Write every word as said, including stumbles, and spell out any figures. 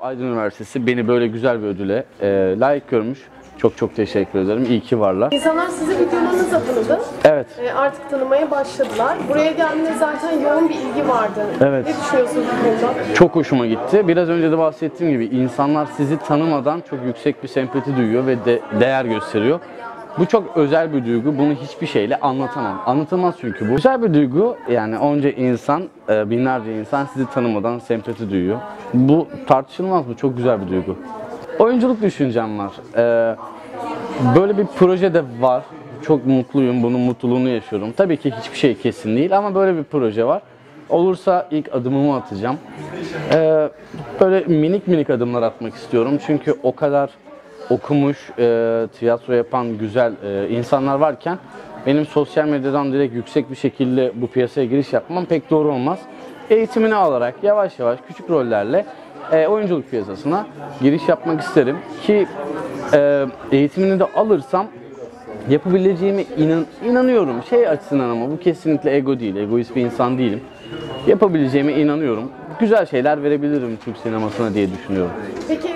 Aydın Üniversitesi beni böyle güzel bir ödüle e, layık görmüş. Çok çok teşekkür ederim. İyi ki varlar. İnsanlar sizi videolarınızla tanıdı. Evet. E, artık tanımaya başladılar. Buraya geldiğinde zaten yoğun bir ilgi vardı. Evet. Ne düşünüyorsunuz bu konuda? Çok hoşuma gitti. Biraz önce de bahsettiğim gibi insanlar sizi tanımadan çok yüksek bir sempati duyuyor ve de değer gösteriyor. Bu çok özel bir duygu. Bunu hiçbir şeyle anlatamam. Anlatamaz çünkü bu. Güzel bir duygu. Yani onca insan, binlerce insan sizi tanımadan sempati duyuyor. Bu tartışılmaz. Bu çok güzel bir duygu. Oyunculuk düşüncem var. Ee, böyle bir proje de var. Çok mutluyum. Bunun mutluluğunu yaşıyorum. Tabii ki hiçbir şey kesin değil ama böyle bir proje var. Olursa ilk adımımı atacağım. Ee, böyle minik minik adımlar atmak istiyorum. Çünkü o kadar okumuş, e, tiyatro yapan güzel e, insanlar varken benim sosyal medyadan direkt yüksek bir şekilde bu piyasaya giriş yapmam pek doğru olmaz. Eğitimini alarak yavaş yavaş küçük rollerle e, oyunculuk piyasasına giriş yapmak isterim ki e, eğitimini de alırsam yapabileceğime inan inanıyorum. Şey açısından ama bu kesinlikle ego değil, egoist bir insan değilim. Yapabileceğime inanıyorum. Güzel şeyler verebilirim Türk sinemasına diye düşünüyorum. Peki